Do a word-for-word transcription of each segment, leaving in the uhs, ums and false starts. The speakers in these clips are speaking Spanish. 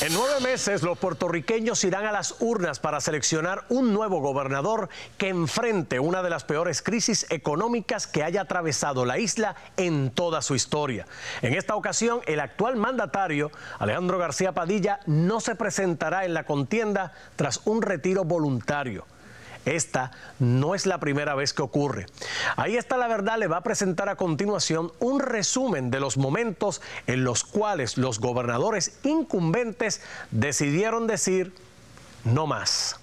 En nueve meses, los puertorriqueños irán a las urnas para seleccionar un nuevo gobernador que enfrente una de las peores crisis económicas que haya atravesado la isla en toda su historia. En esta ocasión, el actual mandatario, Alejandro García Padilla, no se presentará en la contienda tras un retiro voluntario. Esta no es la primera vez que ocurre. Ahí está la verdad, le va a presentar a continuación un resumen de los momentos en los cuales los gobernadores incumbentes decidieron decir no más.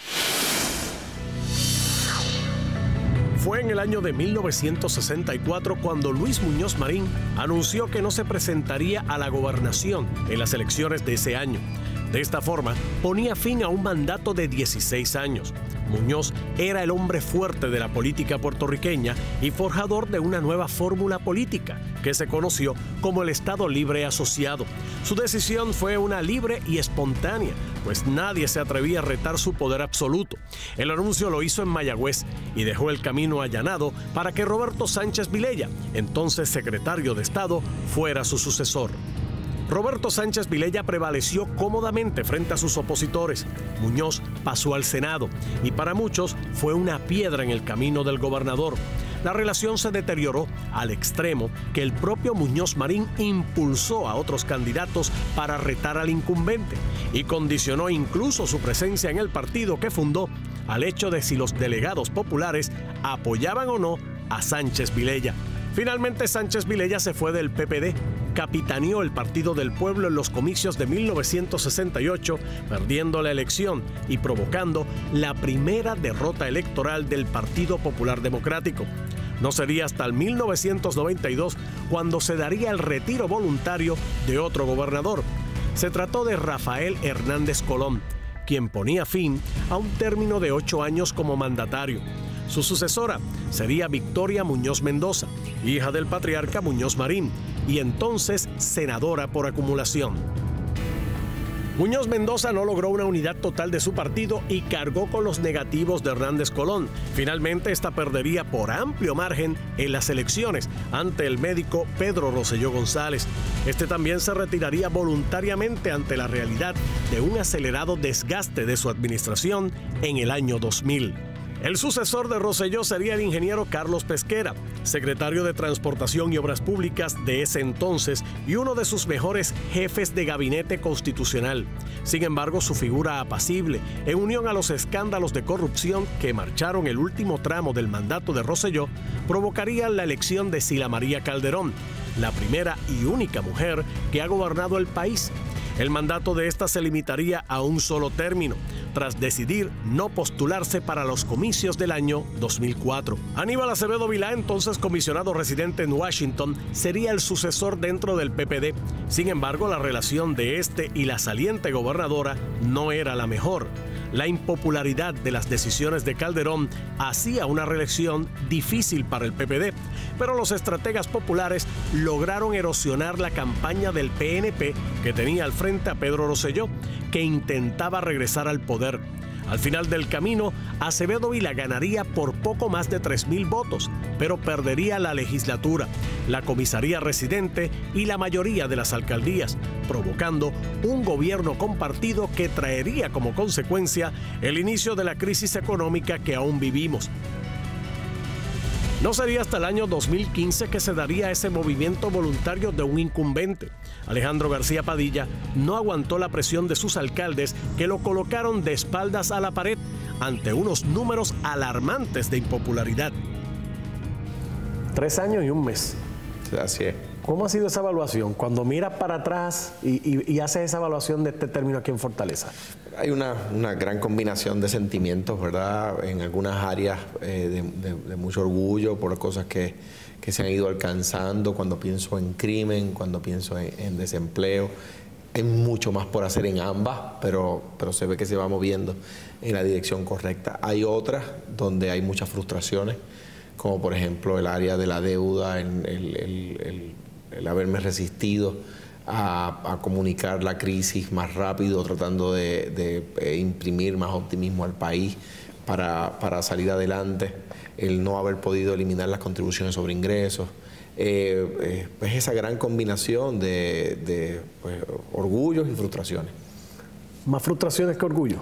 Fue en el año de mil novecientos sesenta y cuatro cuando Luis Muñoz Marín anunció que no se presentaría a la gobernación en las elecciones de ese año. De esta forma, ponía fin a un mandato de dieciséis años. Muñoz era el hombre fuerte de la política puertorriqueña y forjador de una nueva fórmula política que se conoció como el Estado Libre Asociado. Su decisión fue una libre y espontánea, pues nadie se atrevía a retar su poder absoluto. El anuncio lo hizo en Mayagüez y dejó el camino allanado para que Roberto Sánchez Vilella, entonces secretario de Estado, fuera su sucesor. Roberto Sánchez Vilella prevaleció cómodamente frente a sus opositores. Muñoz pasó al Senado y para muchos fue una piedra en el camino del gobernador. La relación se deterioró al extremo que el propio Muñoz Marín impulsó a otros candidatos para retar al incumbente y condicionó incluso su presencia en el partido que fundó al hecho de si los delegados populares apoyaban o no a Sánchez Vilella. Finalmente, Sánchez Vilella se fue del P P D, capitaneó el Partido del Pueblo en los comicios de mil novecientos sesenta y ocho, perdiendo la elección y provocando la primera derrota electoral del Partido Popular Democrático. No sería hasta el mil novecientos noventa y dos cuando se daría el retiro voluntario de otro gobernador. Se trató de Rafael Hernández Colón, quien ponía fin a un término de ocho años como mandatario. Su sucesora sería Victoria Muñoz Mendoza, hija del patriarca Muñoz Marín, y entonces senadora por acumulación. Muñoz Mendoza no logró una unidad total de su partido y cargó con los negativos de Hernández Colón. Finalmente, esta perdería por amplio margen en las elecciones ante el médico Pedro Rosselló González. Este también se retiraría voluntariamente ante la realidad de un acelerado desgaste de su administración en el año dos mil. El sucesor de Rosselló sería el ingeniero Carlos Pesquera, secretario de Transportación y Obras Públicas de ese entonces y uno de sus mejores jefes de gabinete constitucional. Sin embargo, su figura apacible, en unión a los escándalos de corrupción que marcharon el último tramo del mandato de Rosselló, provocarían la elección de Sila María Calderón, la primera y única mujer que ha gobernado el país. El mandato de esta se limitaría a un solo término, tras decidir no postularse para los comicios del año dos mil cuatro. Aníbal Acevedo Vilá, entonces comisionado residente en Washington, sería el sucesor dentro del P P D. Sin embargo, la relación de este y la saliente gobernadora no era la mejor. La impopularidad de las decisiones de Calderón hacía una reelección difícil para el P P D, pero los estrategas populares lograron erosionar la campaña del P N P que tenía al frente a Pedro Rosselló, que intentaba regresar al poder. Al final del camino, Acevedo Vilá ganaría por poco más de tres mil votos, pero perdería la legislatura, la comisaría residente y la mayoría de las alcaldías, provocando un gobierno compartido que traería como consecuencia el inicio de la crisis económica que aún vivimos. No sería hasta el año dos mil quince que se daría ese movimiento voluntario de un incumbente. Alejandro García Padilla no aguantó la presión de sus alcaldes que lo colocaron de espaldas a la pared ante unos números alarmantes de impopularidad. Tres años y un mes. Así es. ¿Cómo ha sido esa evaluación? Cuando miras para atrás y, y, y haces esa evaluación de este término aquí en Fortaleza. Hay una, una gran combinación de sentimientos, ¿verdad? En algunas áreas eh, de, de, de mucho orgullo por las cosas que, que se han ido alcanzando. Cuando pienso en crimen, cuando pienso en, en desempleo, hay mucho más por hacer en ambas, pero, pero se ve que se va moviendo en la dirección correcta. Hay otras donde hay muchas frustraciones, como por ejemplo el área de la deuda, el, el, el, el, el haberme resistido a, a comunicar la crisis más rápido, tratando de, de eh, imprimir más optimismo al país para, para salir adelante, el no haber podido eliminar las contribuciones sobre ingresos. Eh, eh, pues esa gran combinación de, de pues, orgullos y frustraciones. ¿Más frustraciones que orgullo?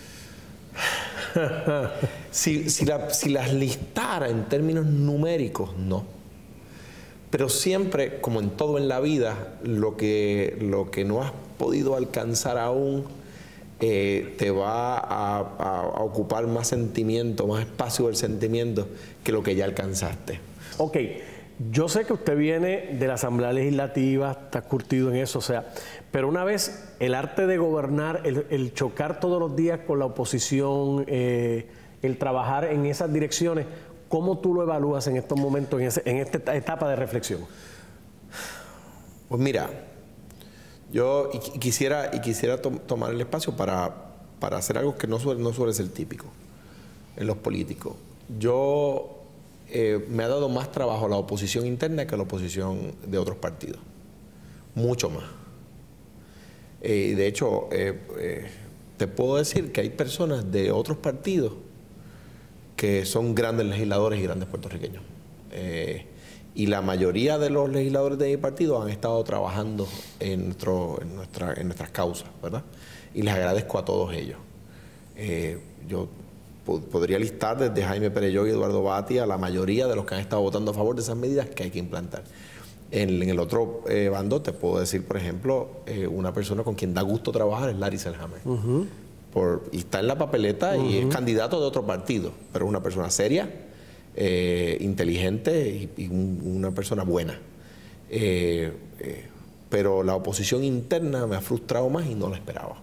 si, si, la, si las listara en términos numéricos, no. Pero siempre, como en todo en la vida, lo que, lo que no has podido alcanzar aún eh, te va a, a, a ocupar más sentimiento, más espacio del sentimiento que lo que ya alcanzaste. Ok, yo sé que usted viene de la Asamblea Legislativa, está curtido en eso, o sea, pero una vez el arte de gobernar, el, el chocar todos los días con la oposición, eh, el trabajar en esas direcciones, ¿cómo tú lo evalúas en estos momentos, en, ese, en esta etapa de reflexión? Pues mira, yo y quisiera, y quisiera to tomar el espacio para, para hacer algo que no suele, no suele ser típico en los políticos. Yo eh, me ha dado más trabajo la oposición interna que la oposición de otros partidos. Mucho más. Eh, de hecho, eh, eh, te puedo decir que hay personas de otros partidos que son grandes legisladores y grandes puertorriqueños. Eh, y la mayoría de los legisladores de mi partido han estado trabajando en, nuestro, en, nuestra, en nuestras causas, ¿verdad? Y les agradezco a todos ellos. Eh, yo po podría listar desde Jaime Perelló y Eduardo Batia la mayoría de los que han estado votando a favor de esas medidas que hay que implantar. En, en el otro eh, bando te puedo decir, por ejemplo, eh, una persona con quien da gusto trabajar es Larry Selhammer. Uh-huh. Por, y está en la papeleta uh-huh. y es candidato de otro partido, pero es una persona seria, eh, inteligente y, y un, una persona buena. Eh, eh, pero la oposición interna me ha frustrado más y no la esperaba.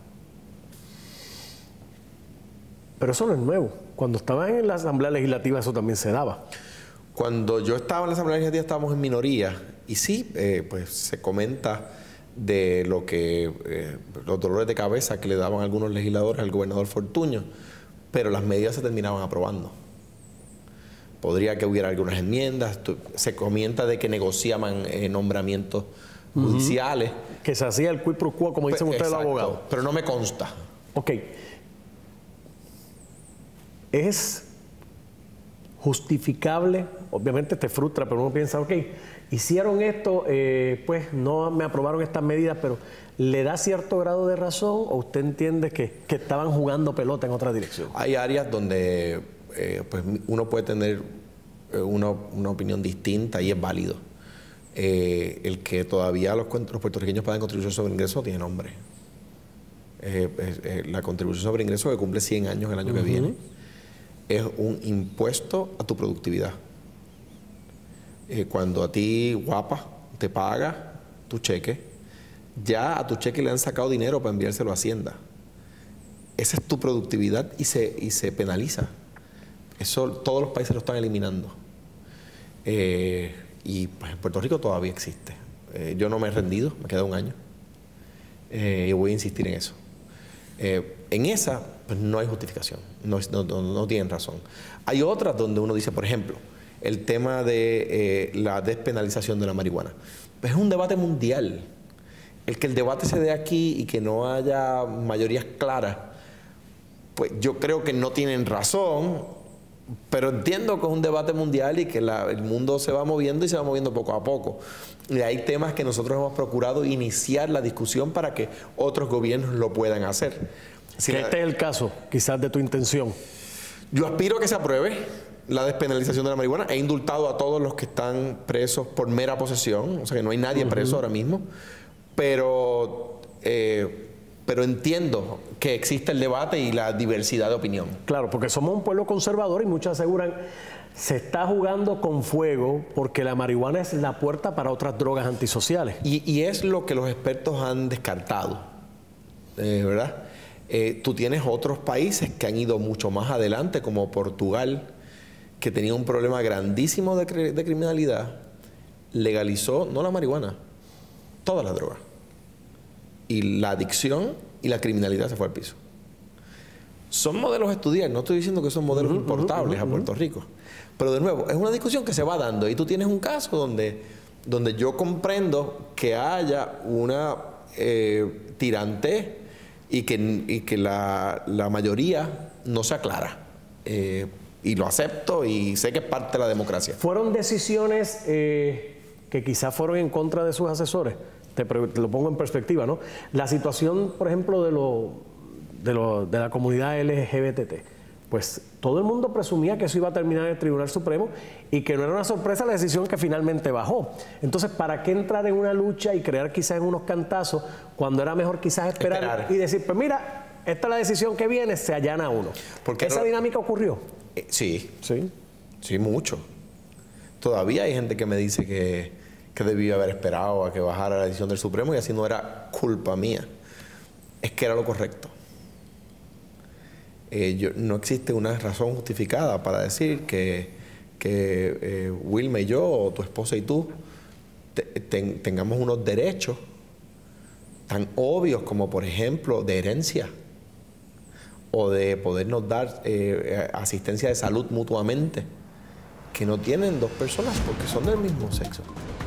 Pero eso no es nuevo. Cuando estabas en la Asamblea Legislativa eso también se daba. Cuando yo estaba en la Asamblea Legislativa estábamos en minoría y sí, eh, pues se comenta de lo que eh, los dolores de cabeza que le daban algunos legisladores al gobernador Fortuño, pero las medidas se terminaban aprobando. Podría que hubiera algunas enmiendas, se comenta de que negociaban eh, nombramientos uh-huh. judiciales. Que se hacía el quid pro quo, como dicen ustedes los abogados. Pero no me consta. Ok. Es justificable, obviamente te frustra, pero uno piensa, ok, hicieron esto, eh, pues no me aprobaron estas medidas, pero ¿le da cierto grado de razón o usted entiende que, que estaban jugando pelota en otra dirección? Hay áreas donde eh, pues uno puede tener eh, una, una opinión distinta y es válido. Eh, el que todavía los, los puertorriqueños pagan contribución sobre ingresos tiene nombre. Eh, eh, la contribución sobre ingresos que cumple cien años el año uh-huh. que viene es un impuesto a tu productividad. Eh, cuando a ti, guapa, te paga tu cheque, ya a tu cheque le han sacado dinero para enviárselo a Hacienda. Esa es tu productividad y se, y se penaliza. Eso todos los países lo están eliminando. Eh, y pues, en Puerto Rico todavía existe. Eh, yo no me he rendido, me queda un año. Eh, y voy a insistir en eso. Eh, en esa, pues no hay justificación, no, no, no, no tienen razón. Hay otras donde uno dice, por ejemplo, el tema de eh, la despenalización de la marihuana. Pues es un debate mundial. El que el debate se dé aquí y que no haya mayorías claras, pues yo creo que no tienen razón, pero entiendo que es un debate mundial y que la, el mundo se va moviendo y se va moviendo poco a poco. Y hay temas que nosotros hemos procurado iniciar la discusión para que otros gobiernos lo puedan hacer. Si que este la, es el caso, quizás, de tu intención. Yo aspiro a que se apruebe la despenalización de la marihuana. He indultado a todos los que están presos por mera posesión, o sea que no hay nadie uh-huh. preso ahora mismo, pero, eh, pero entiendo que existe el debate y la diversidad de opinión. Claro, porque somos un pueblo conservador y muchos aseguran se está jugando con fuego porque la marihuana es la puerta para otras drogas antisociales. Y, y es lo que los expertos han descartado, eh, ¿verdad? Eh, tú tienes otros países que han ido mucho más adelante, como Portugal, que tenía un problema grandísimo de, de criminalidad, legalizó, no la marihuana, todas las drogas. Y la adicción y la criminalidad se fue al piso. Son modelos a estudiar, no estoy diciendo que son modelos uh-huh, importables uh-huh, uh-huh. a Puerto Rico. Pero de nuevo, es una discusión que se va dando y tú tienes un caso donde, donde yo comprendo que haya una eh, tirante y que, y que la, la mayoría no se aclara. Eh, y lo acepto y sé que es parte de la democracia. ¿Fueron decisiones eh, que quizás fueron en contra de sus asesores? Te, te lo pongo en perspectiva, ¿no? La situación, por ejemplo, de, lo, de, lo, de la comunidad L G B T. Pues todo el mundo presumía que eso iba a terminar en el Tribunal Supremo y que no era una sorpresa la decisión que finalmente bajó. Entonces, ¿para qué entrar en una lucha y crear quizás en unos cantazos cuando era mejor quizás esperar, esperar. y decir, pues mira, esta es la decisión que viene, se allana uno? Porque ¿esa no, dinámica ocurrió? Eh, sí, sí, sí, mucho. Todavía hay gente que me dice que, que debía haber esperado a que bajara la decisión del Supremo y así no era culpa mía. Es que era lo correcto. Eh, yo, no existe una razón justificada para decir que, que eh, Wilma y yo, o tu esposa y tú, te, ten, tengamos unos derechos tan obvios como, por ejemplo, de herencia o de podernos dar eh, asistencia de salud mutuamente, que no tienen dos personas porque son del mismo sexo.